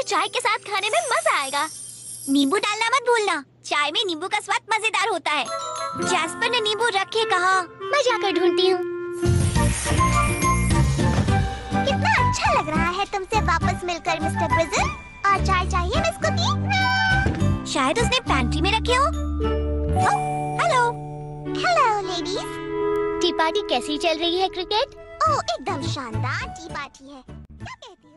चाय के साथ खाने में मजा आएगा। नींबू डालना मत भूलना, चाय में नींबू का स्वाद मजेदार होता है। जैस्पर ने नींबू रखे कहा, मैं जाकर ढूंढती हूँ। कितना अच्छा लग रहा है तुमसे वापस मिलकर मिस्टर ब्रिजल। और चाय चाहिए मिस कुकी? शायद उसने पैंट्री में रखे हो। Hello hello ladies. Tea party कैसी चल रही है क्रिकेट? ओह एकदम शानदार टी पार्टी है। क्या कहती